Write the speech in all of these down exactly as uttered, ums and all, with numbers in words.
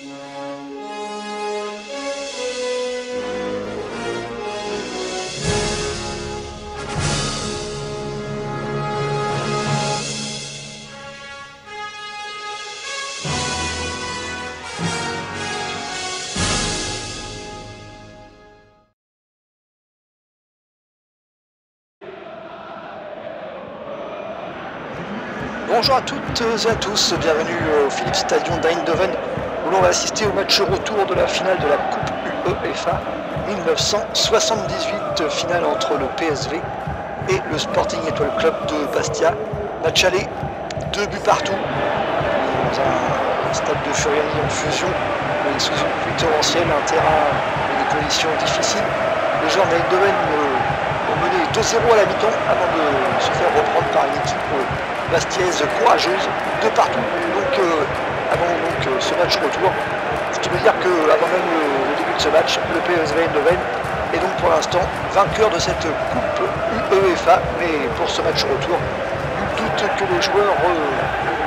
Bonjour à toutes et à tous, bienvenue au Philips Stadion d'Eindhoven où l'on va assister au match retour de la finale de la Coupe UEFA mille neuf cent soixante-dix-huit, finale entre le P S V et le Sporting Étoile Club de Bastia. Match aller, deux buts partout, dans un stade de Furiani en fusion, mais sous une pluie torrentielle, un terrain et des conditions difficiles. Les joueurs d'Eindhoven ont mené deux zéro à la mi-temps avant de se faire reprendre par une équipe bastiaise courageuse de partout. Donc euh, avant donc, euh, ce match retour, ce qui veut dire que avant même le, le début de ce match, le P S V Eindhoven est donc pour l'instant vainqueur de cette Coupe UEFA. Mais pour ce match retour, nul doute que les joueurs euh,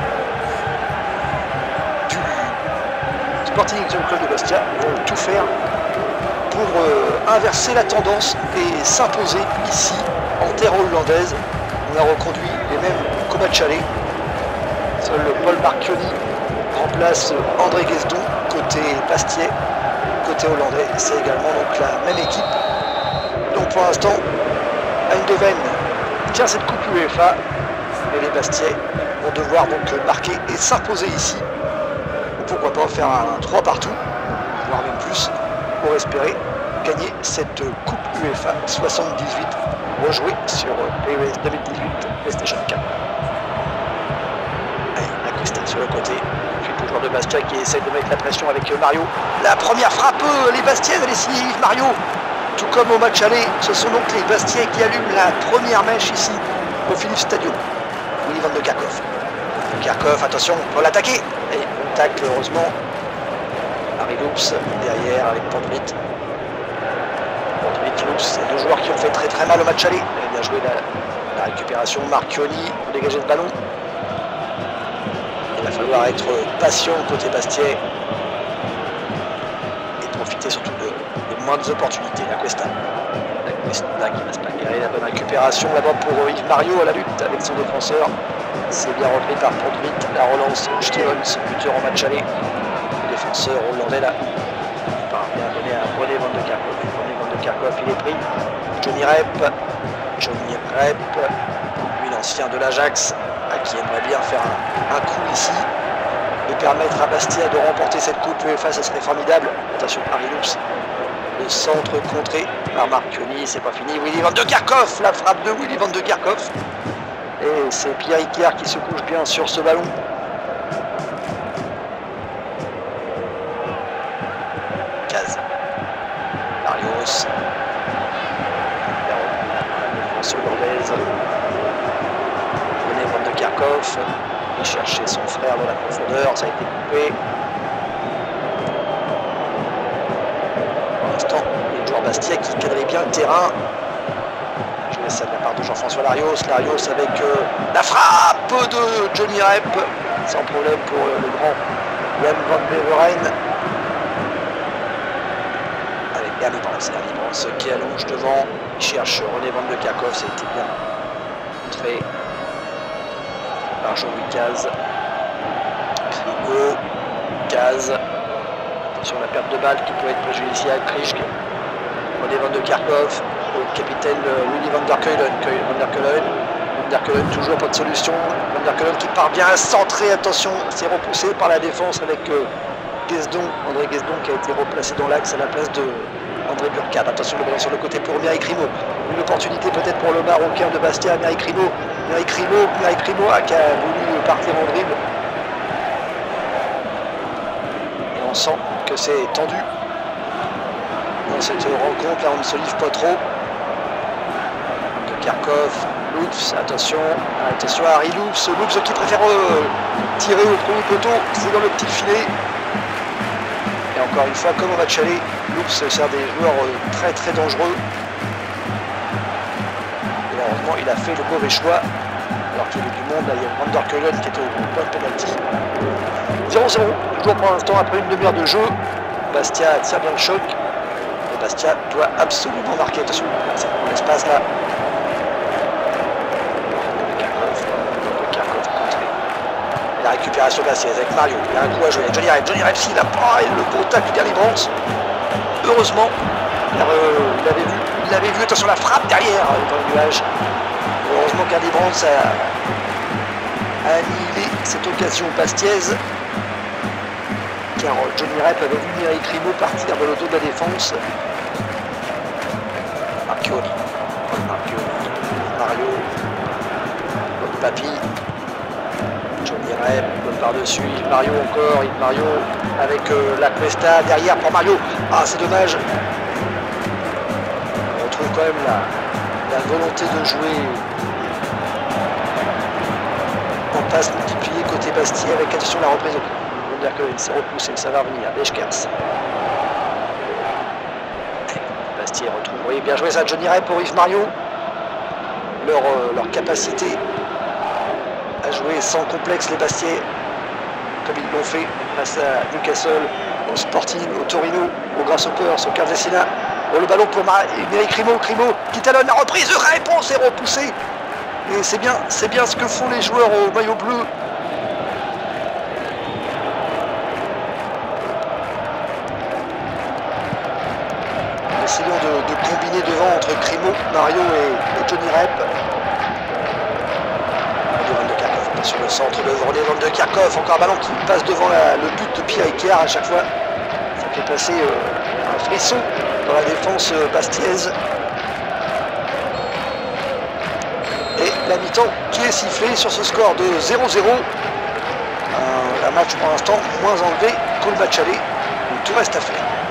du Sporting Club de Bastia vont tout faire pour euh, inverser la tendance et s'imposer ici en terre hollandaise. On a reconduit les mêmes qu'au match aller. Seul Paul Marchionni remplace André Guesdon côté Bastiais, côté hollandais. C'est également donc la même équipe. Donc pour l'instant, Eindhoven tient cette coupe UEFA, mais les Bastiais vont devoir donc marquer et s'imposer ici. Ou pourquoi pas faire un trois partout, voire même plus, pour espérer gagner cette coupe UEFA soixante-dix-huit. Rejoué sur P E S deux mille dix-huit PlayStation quatre. Allez, la Cuesta sur le côté. Puis le joueur de Bastia qui essaie de mettre la pression avec Mario. La première frappe, les Bastiaises, elle est signée Yves Mario. Tout comme au match aller, ce sont donc les Bastiais qui allument la première mèche ici au Philips Stadium. Willy van de Kerkhoff. Kerkhoff, attention, pour l'attaquer. Et on tacle heureusement. Harry Loops derrière avec Pandrit. C'est deux joueurs qui ont fait très très mal au match aller. Bien joué la, la récupération. Marchionni pour dégager le ballon. Il va falloir être patient côté Bastiais et profiter surtout de, des moindres opportunités. La Cuesta. La Cuesta qui va se bagarrer. La bonne récupération là-bas pour Yves Mario à la lutte avec son défenseur. C'est bien repris par Pandrit. La relance. Stevens, buteur en match aller. Le défenseur hollandais là. Bien donné à René van de Kerkhoff. René van de Kerkhoff, il est pris. Johnny Rep. Johnny Rep, lui l'ancien de l'Ajax, qui aimerait bien faire un, un coup ici et permettre à Bastia de remporter cette coupe UEFA, ça serait formidable. Attention, Harry Loops. Le centre contré par Marchionni, c'est pas fini. Willy van de Kerkhoff, la frappe de Willy van de Kerkhoff. Et c'est Pierre Iker qui se couche bien sur ce ballon. Marios. La défense hollandaise. René van de Kerkhoff. Il cherchait son frère dans la profondeur. Ça a été coupé. Pour l'instant, les joueurs Bastia qui cadraient bien le terrain. Je laisse ça de la part de Jean-François Larios. Larios avec euh, la frappe de Johnny Rep. Sans problème pour euh, le grand Jan van Beveren. Ernie Brands, Ernie Brands qui allonge devant, il cherche René van de Kerkhoff, ça a été bien montré par Jean-Louis Caz. Krigo, Caz, attention à la perte de balle qui peut être préjudiciable, Krischk, René van de Kerkhoff, le capitaine Willy van der Keulen, van der Keulen, van der Keulen toujours pas de solution, van der Keulen qui part bien centré, attention, c'est repoussé par la défense avec euh, Guesdon, André Guesdon qui a été replacé dans l'axe à la place de André Burkhardt. Attention le ballon sur le côté pour Mireille Crimo. Une opportunité peut-être pour le Marocain de Bastia, Mireille Crimo. Mireille Crimo, Mireille Crimo qui a voulu partir en dribble. Et on sent que c'est tendu dans cette rencontre. Là on ne se livre pas trop. De Kerkhoff, Loops, attention, attention à Harry Loops. Loops qui préfère euh, tirer au premier poteau, c'est dans le petit filet. Et encore une fois, comme au match aller, Loops sert des joueurs très très dangereux. Et malheureusement, il a fait le mauvais choix. Alors voir qu'il y avait du monde. Là, il y a Van der Keulen qui était au point de pénalty. zéro zéro, toujours pour l'instant après une demi-heure de jeu. Bastia tire bien le choc. Et Bastia doit absolument marquer. Attention, c'est bon l'espace là. La récupération Bastia avec Mario. Il y a un coup à jouer. Johnny Rep. Johnny Rep, s'il a pas le beau tacle d'Ernie Brandt. Heureusement, il l'avait vu. Il l'avait vu. Attention, la frappe derrière dans le nuage. Heureusement qu'Ernie Brandt a annihilé cette occasion bastiaise. Car Johnny Rep avait vu Eric Rimo partir de l'auto de la défense. Marchioni. Marchioni. Mario. Bonne Papi. Johnny Rep, bonne par-dessus. Yves Mario encore. Yves Mario avec euh, la Cuesta derrière pour Mario. Ah, c'est dommage. On retrouve quand même la, la volonté de jouer en passe multipliée côté Bastia avec attention la reprise. Il s'est repoussé, ça va revenir. Beschkers. Bastia retrouve. Oui, bien joué ça. Johnny Rep pour Yves Mario. Leur, euh, leur capacité à jouer sans complexe les Bastiais, comme ils l'ont fait face à Newcastle, au Sporting, au Torino, au Grasshoppers, au Cardesina. Oh, le ballon pour Eric Rimo. Rimo qui talonne la reprise. Réponse est repoussée. Et c'est bien, c'est bien ce que font les joueurs au maillot bleu. Essayons de, de combiner devant entre Crimo, Mario et, et Johnny Rep. Van de Kerkhoff sur le centre de René Van de Kerkhoff, encore un ballon qui passe devant la, le but de Pierre Iker à chaque fois. Ça fait passer euh, un frisson dans la défense euh, bastiaise. Et la mi-temps qui est sifflée sur ce score de zéro zéro. Un, un match pour l'instant moins enlevé que le match aller, où tout reste à faire.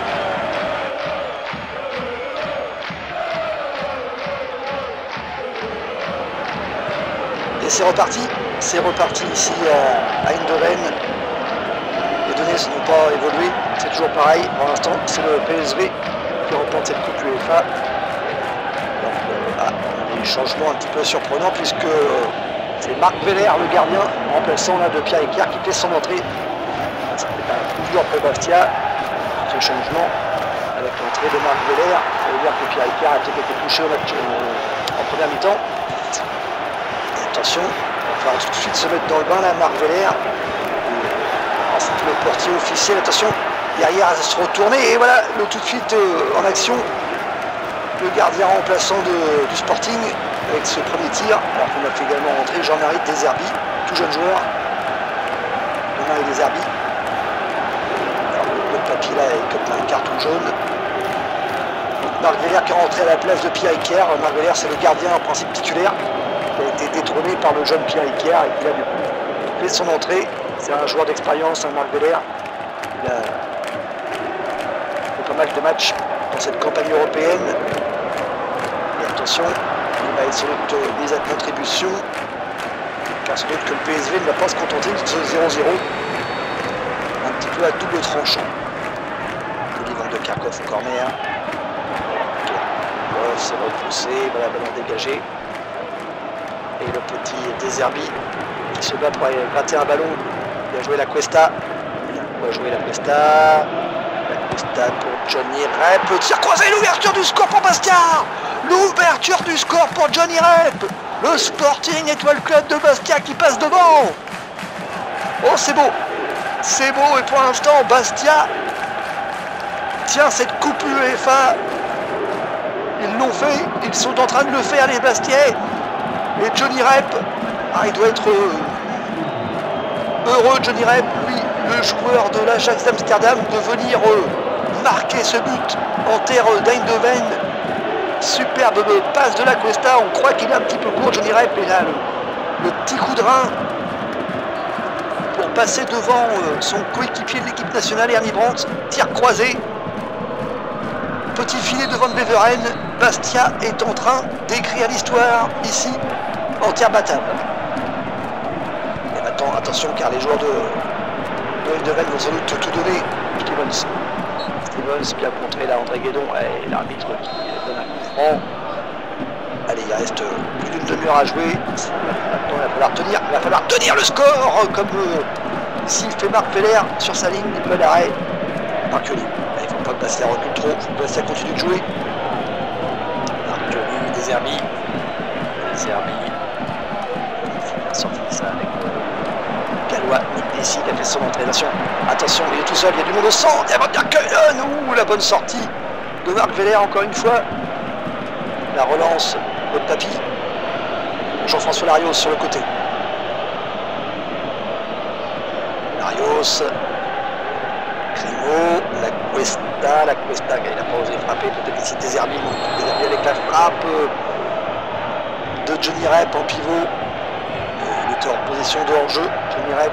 Et c'est reparti, c'est reparti ici à, à Eindhoven. Les données ne sont pas évoluées, c'est toujours pareil. Pour l'instant, c'est le P S V qui remporte cette coupe UEFA. Donc, euh, ah, on a des changements un petit peu surprenants puisque euh, c'est Marc Veller, le gardien, remplaçant là de Pierre Iker qui fait son entrée. Ça fait toujours pour Bastia, ce changement avec l'entrée de Marc Veller. Ça veut dire que Pierre Iker a peut-être été touché au match euh, en première mi-temps. Attention, il va tout de suite se mettre dans le bain là, Marc Veller. C'est le portier officiel, attention, derrière à se retourner et voilà, le, tout de suite euh, en action, le gardien remplaçant de, du Sporting avec ce premier tir, alors qu'on a fait également rentrer Jean-Marie Deserbi, tout jeune joueur. Jean-Marie Deserbi. Alors le, le papier là est comme un carton jaune. Donc Marc Veller qui est rentré à la place de Pierre Iker. Marc Veller c'est le gardien en principe titulaire. Il a été détrôné par le jeune Pierre Iker et qui a du coup fait son entrée. C'est un joueur d'expérience, un Marc Veller. Il a fait pas mal de matchs dans cette campagne européenne. Et attention, il va être sans doute mis à contribution. Car sans doute que le P S V ne va pas se contenter de ce zéro zéro. Un petit peu à double tranchant. Van de Kerkhoff au corner. Kerkhoff s'est repoussé, voilà, ballon dégagé. Et le petit Deserbi qui se bat pour aller gratter un ballon. Il a joué la Cuesta. Il a joué la Cuesta. La Cuesta pour Johnny Rep. Tir croisé, l'ouverture du score pour Bastia. L'ouverture du score pour Johnny Rep. Le Sporting Étoile Club de Bastia qui passe devant. Oh, c'est beau. C'est beau et pour l'instant, Bastia tient cette coupe UEFA. Ils l'ont fait. Ils sont en train de le faire, les Bastiais. Et Johnny Rep, ah, il doit être euh, heureux, Johnny Rep, lui, le joueur de l'Ajax d'Amsterdam, de venir euh, marquer ce but en terre d'Eindhoven. Superbe passe de la Cuesta, on croit qu'il est un petit peu court, Johnny Rep, et là, le, le petit coup de rein pour passer devant euh, son coéquipier de l'équipe nationale, Ernie Brandt, tir croisé. Petit filet de Van Beveren, Bastia est en train d'écrire l'histoire ici en terre battable. Et maintenant, attention car les joueurs de, de Eindhoven vont sans doute tout donner. Stevens, Stevens bien contré là, André Guédon et l'arbitre qui donne un coup franc. Allez, il reste plus d'une demi-heure à jouer. Maintenant, il va falloir tenir, il va falloir tenir le score, comme euh, ici fait Marc Feller sur sa ligne de l'arrêt. Marchioli, il ne faut pas que Bastia recule trop, il faut que Bastia continue de jouer. Marchioli, De Zerbi, De Zerbi, il a sorti ça avec euh, Gallois, Nick Dessy qui a fait son entrée. Attention, attention, il est tout seul, il y a du monde au centre, il va bien Keulen, ouh, la bonne sortie de Marc Feller encore une fois. La relance de Papy. Jean-François Larios sur le côté. Larios. Crimo. La Cuesta. La Cuesta, il n'a pas osé frapper. Peut-être ici De Zerbi. De Zerbi avec la frappe de Johnny Rep en pivot. Il était en position de hors-jeu. Johnny Rep.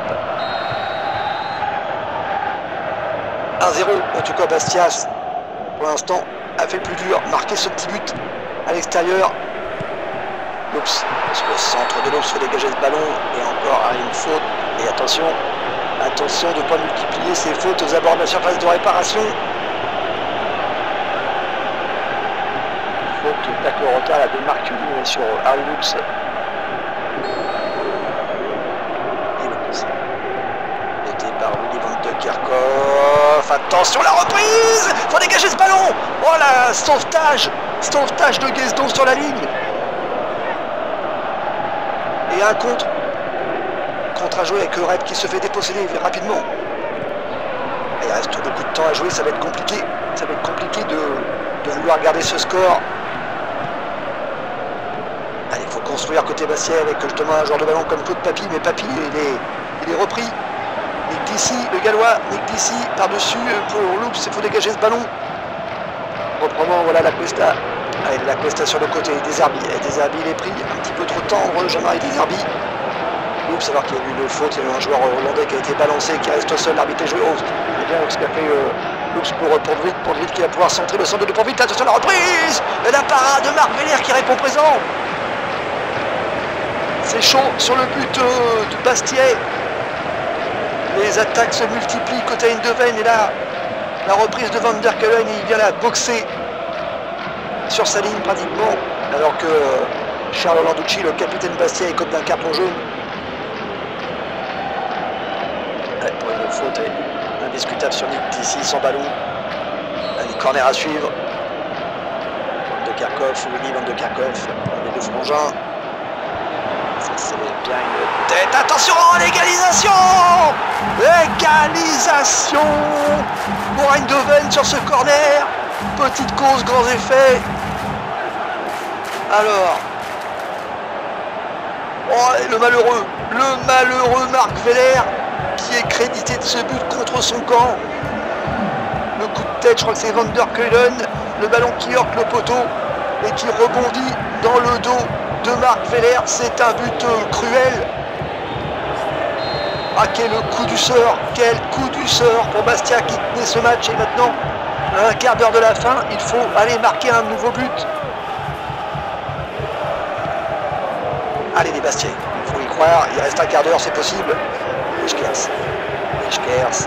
un zéro. En tout cas, Bastias, pour l'instant, a fait plus dur. Marqué ce petit but à l'extérieur. Oups, parce que le centre de l'Oups fait dégager ce ballon et encore à une faute. Et attention, attention de ne pas multiplier ces fautes aux abords de la surface de réparation. Faute tacle au retard, la de Marchioli sur Harry Oups. Et le pouce. Aidé par Willy Van de Kerkhoff. Attention, la reprise. Il faut dégager ce ballon. Oh là, sauvetage. Sauvetage de Guesdon sur la ligne. Et un contre. Contre à jouer avec Rep qui se fait déposséder rapidement. Et il reste beaucoup de temps à jouer, ça va être compliqué. Ça va être compliqué de, de vouloir garder ce score. Allez, il faut construire côté Bastia avec justement un joueur de ballon comme Claude Papy. Mais Papy, il est, il est repris. Nick Dessy, le Gallois. Nick Dessy par-dessus pour Loups. Il faut dégager ce ballon. Reprenons, voilà la Cuesta. Allez, la Cuesta sur le côté, De Zerbi. Et De Zerbi, il est pris un petit peu trop tendre, Jean-Marie De Zerbi. Oups, savoir qu'il y a eu une faute, il y a eu un joueur hollandais qui a été balancé, qui reste seul, l'arbitre est joué. Oh, c'est bien ce qu'a fait euh, Oups pour Pontevrit, Pontevrit qui va pouvoir centrer le centre de Pontevrit. Attention à la reprise. Et la parade de Marc Feller qui répond présent. C'est chaud sur le but euh, de Bastiais. Les attaques se multiplient côté Eindhoven et là, la reprise de Van der Keulen, il vient la boxer sur sa ligne pratiquement, alors que Charles Landucci, le capitaine Bastia, écope d'un carton jaune. Ouais, pour une faute indiscutable sur Nick Dessy, sans ballon. Allez, corner à suivre. Van de Kerkhoff, Willy Van de Kerkhoff, les deux frangins. Ça c'est bien une tête. Attention, l'égalisation. Égalisation pour Eindhoven sur ce corner. Petite cause, grands effets. Alors, oh, le malheureux, le malheureux Marc Feller qui est crédité de ce but contre son camp. Le coup de tête, je crois que c'est Van der Keulen, le ballon qui heurte le poteau et qui rebondit dans le dos de Marc Feller. C'est un but cruel. Ah, quel coup du sort, quel coup du sort pour Bastia qui tenait ce match et maintenant, à un quart d'heure de la fin, il faut aller marquer un nouveau but. Allez les Bastiais, il faut y croire, il reste un quart d'heure, c'est possible. Echkers, Echkers,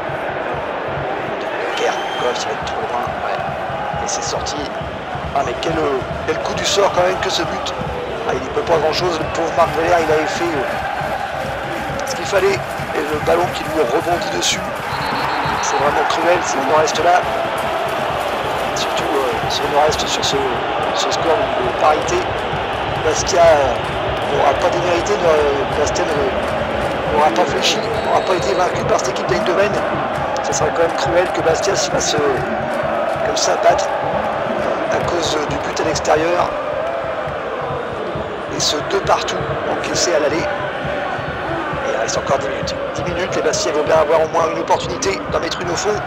Kerkhoff, il va être trop loin, ouais. Et c'est sorti. Ah mais quel, quel coup du sort quand même que ce but. Ah, il n'y peut pas grand chose, le pauvre Marc Feller, il avait fait euh, ce qu'il fallait. Et le ballon qui lui rebondit dessus, c'est vraiment cruel si on en reste là. Surtout euh, si on en reste sur ce, ce score de parité. Bastia n'aura pas démérité, Bastia n'aura pas fléchi, n'aura pas été vaincu par cette équipe d'Eindhoven. Ça serait quand même cruel que Bastia se fasse euh, comme ça battre à cause du but à l'extérieur. Et ce deux partout encaissé à l'aller. Et il reste encore dix minutes. dix minutes, les Bastiais vont bien avoir au moins une opportunité d'en mettre une au fond.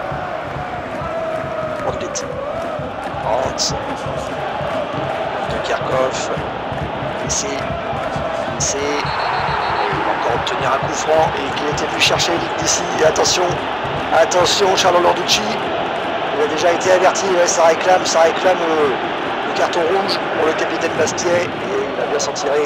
On vite. Hans. De Kerkhoff. Ici. C'est encore obtenir un coup franc et qu'il était venu chercher d'ici. Et attention, attention, Charles Landucci. Il a déjà été averti, ouais, ça réclame, ça réclame euh, le carton rouge pour le capitaine Bastiais et il va bien s'en tirer.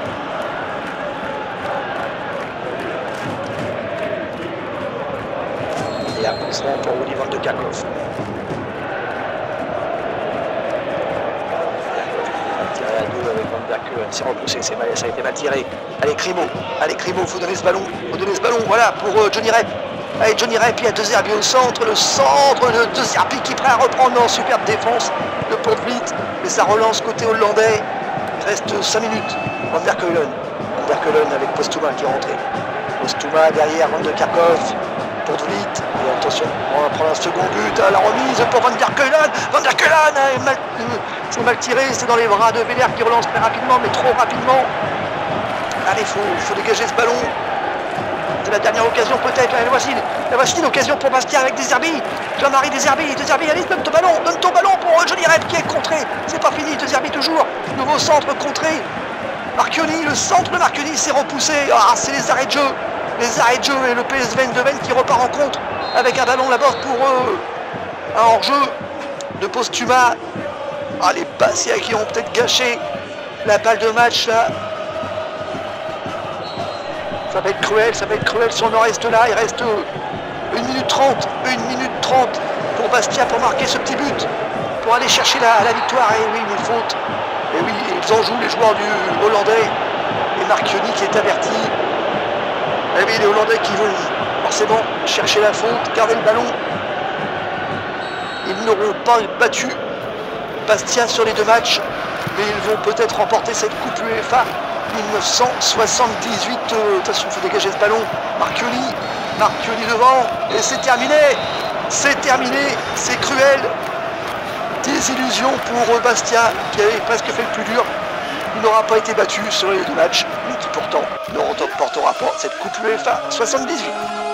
Et un coup franc pour Willy Van de Kerkhoff. à deux avec Van der Keulen. C'est repoussé, c'est mal, ça a été mal tiré. Allez, Crimo, allez, Crimo, faut donner ce ballon, faut donner ce ballon, voilà, pour euh, Johnny Rep. Allez, Johnny Rep, il y a De Zerbi au centre, le centre de De Zerbi qui est prêt à reprendre. Non, superbe défense de Potvliet, mais ça relance côté hollandais. Il reste cinq minutes. Van der Keulen, Van der Keulen avec Postuma qui est rentré. Postuma derrière Van de Kerkhoff. Potvliet, et attention, on va prendre un second but à la remise pour Van der Keulen. Van der Keulen, c'est mal, euh, mal tiré, c'est dans les bras de Weller qui relance très rapidement, mais trop rapidement. Allez, il faut, faut dégager ce ballon. C'est la dernière occasion peut-être. Allez, voici, voici l'occasion pour Bastia avec De Zerbi. Jean-Marie De Zerbi, De Zerbi, allez, donne ton ballon, donne ton ballon pour Johnny Rep qui est contré. C'est pas fini, De Zerbi toujours. Nouveau centre contré. Marchionni, le centre de Marchionni s'est repoussé. Ah, c'est les arrêts de jeu. Les arrêts de jeu et le P S V Eindhoven qui repart en contre avec un ballon là-bas pour eux. Un hors-jeu de Postuma. Ah, les Bastia qui ont peut-être gâché la balle de match là. Ça va être cruel, ça va être cruel si on en reste là. Il reste une minute trente, une minute trente pour Bastia pour marquer ce petit but, pour aller chercher la, la victoire. Et oui, une faute. Et oui, ils en jouent les joueurs du Hollandais. Et Marchionni qui est averti. Et oui, les Hollandais qui vont forcément chercher la faute, garder le ballon. Ils n'auront pas battu Bastia sur les deux matchs, mais ils vont peut-être remporter cette Coupe UEFA mille neuf cent soixante-dix-huit. Euh, attention, il faut dégager ce ballon. Marchionni, Marchionni devant, et c'est terminé. C'est terminé, c'est cruel. Désillusion pour Bastia, qui avait presque fait le plus dur. Il n'aura pas été battu sur les deux matchs, mais qui pourtant ne remportera pas cette Coupe UEFA soixante-dix-huit.